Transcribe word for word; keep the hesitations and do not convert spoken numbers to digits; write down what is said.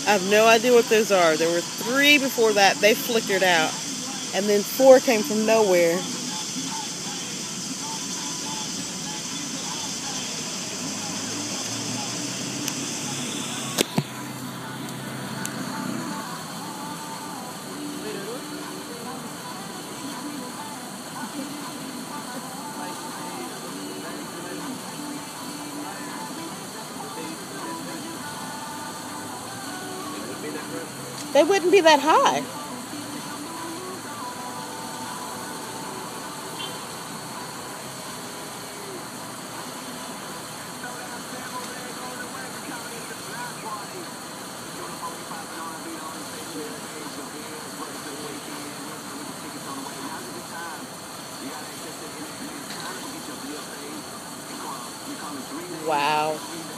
I have no idea what those are. There were three before that. They flickered out. And then four came from nowhere. They wouldn't be that high. Wow.